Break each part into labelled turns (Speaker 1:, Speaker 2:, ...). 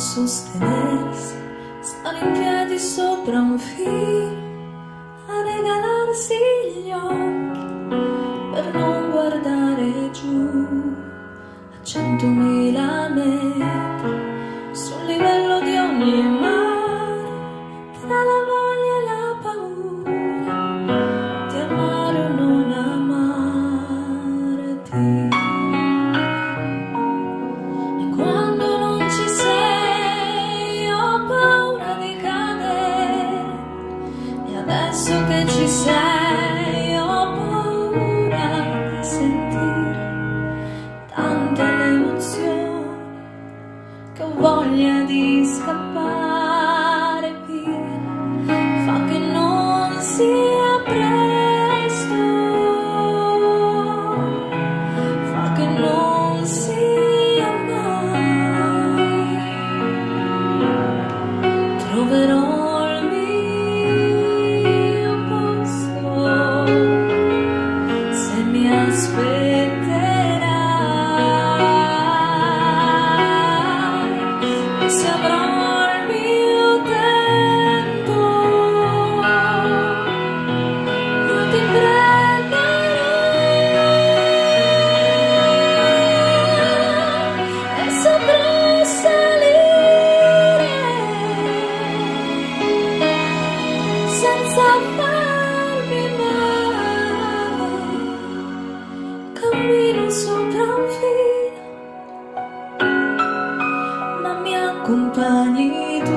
Speaker 1: sostenersi, stare in piedi sopra un filo, a regalarsi gli occhi per non guardare giù a 100.000 metri sul livello di ogni mare, tra la voglia e la paura di amare o non amarti. E quando non ci sei ho paura di cadere, e adesso che ci sei ho paura di sentire tante emozioni che ho voglia di scappare via. Fa che non sia presto, fa che non sia mai. Troverò il mio posto se mi aspetterai, se avrò il mio tempo, io ti prenderò e saprai salire senza farmi male. Cammino sopra un filo, ma mi accompagni tu.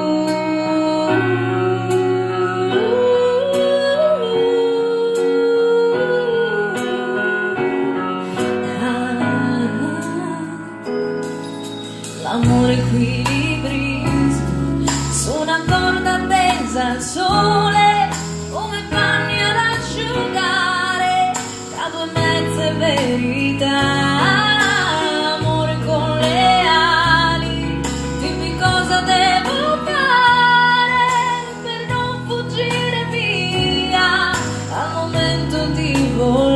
Speaker 1: L'amore equilibrio su una corda tesa al sole, come panni ad asciugare tra due mezze verità. Amore con le ali, dimmi cosa devo fare per non fuggire via al momento di volare.